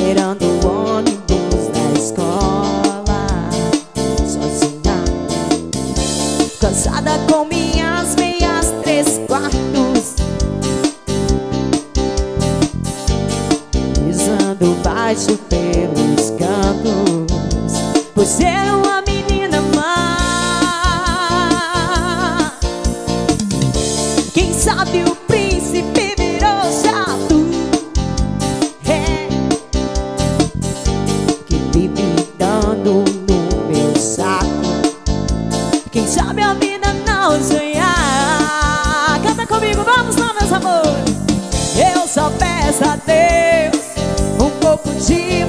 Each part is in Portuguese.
esperando o ônibus da escola, sozinha, cansada com minhas meias 3/4, pisando baixo pelos cantos, por ser uma menina má. Quem sabe o príncipe virou chato, que vive dando no meu saco. Quem sabe a vida não sonhar. Canta comigo, vamos lá, meus amores. Eu só peço a Deus um pouco de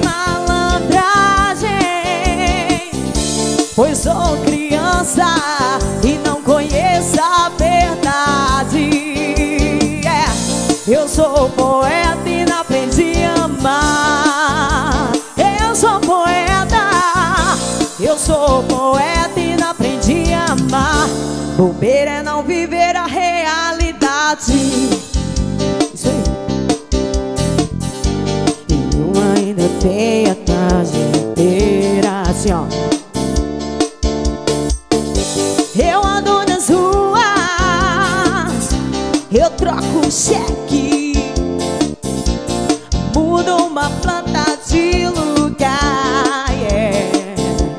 malandragem, pois sou criança e não conheço a verdade. Eu sou poeta e não aprendi a amar. Eu sou poeta, eu sou poeta e não aprendi a amar. Bobeira é não viver a realidade. Isso aí. E eu ainda tenho a tarde inteira assim, ó. Eu ando nas ruas, eu troco cheque, mudo uma planta de lugar, yeah.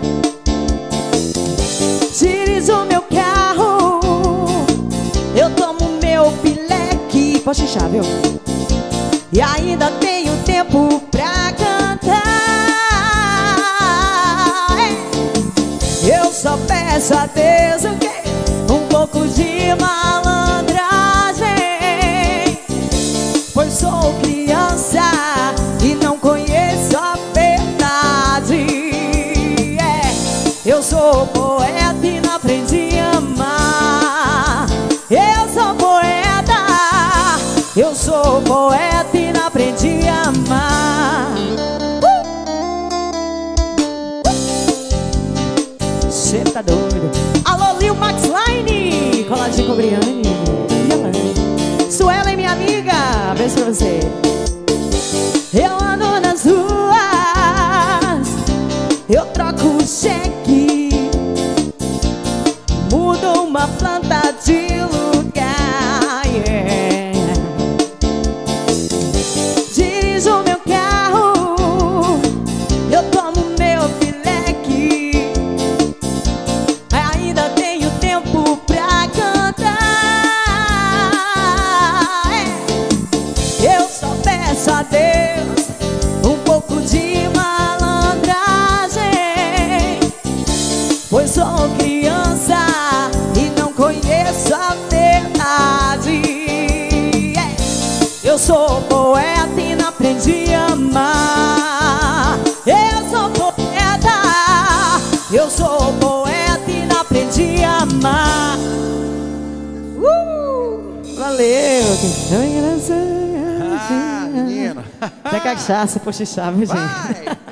Dirijo meu carro, eu tomo meu pileque, pode xixar, viu? E ainda tenho tempo pra cantar. Eu só peço a Deus o quê? Um pouco de malandragem, pois sou criança e não conheço a verdade. Eu sou poeta e não aprendi a amar. Eu sou poeta, eu sou poeta e não aprendi a amar. Cê tá doido. Alô, Lil Max Line, coladinho com Briane. Suelen, minha amiga, beijo pra você. Eu ando nas ruas, eu troco cheque, mudo uma planta de lugar, yeah. Dirijo meu carro, eu tomo meu pileque, ainda tenho tempo pra cantar. Eu só peço a Deus um pouco de malandragem, pois sou criança e não conheço a verdade. Eu sou poeta e não aprendi a amar. Eu sou poeta, eu sou poeta e não aprendi a amar. Valeu! Ah, menino! Até cachaça, poxa, chave, gente.